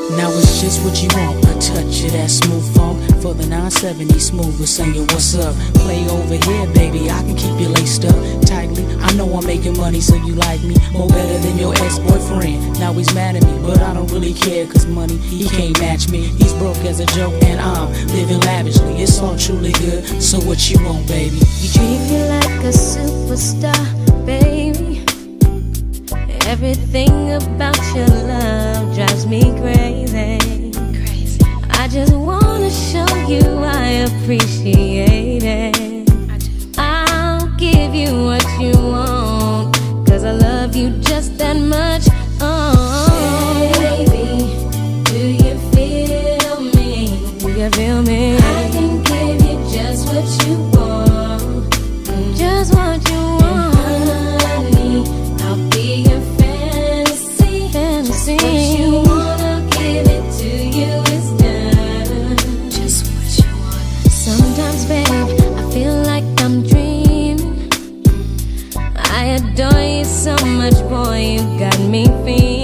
Now it's just what you want, a touch of that smooth funk. For the 970 smooth, we're saying what's up. Play over here, baby, I can keep you laced up tightly. I know I'm making money, so you like me more better than your ex-boyfriend. Now he's mad at me, but I don't really care, cause money, he can't match me. He's broke as a joke, and I'm living lavishly. It's all truly good, so what you want, baby? You treat me like a superstar, baby. Everything about your love drives me crazy. I just wanna show you I appreciate it. I'll give you what you want, cause I love you just that much. Oh, baby, do you feel me? Do you feel me? I can give you just what you want, just what you want. And honey, I'll be your fantasy. What you wanna give it to you is done. Just what you want. Sometimes, babe, I feel like I'm dreaming. I adore you so much, boy, you got me feeling.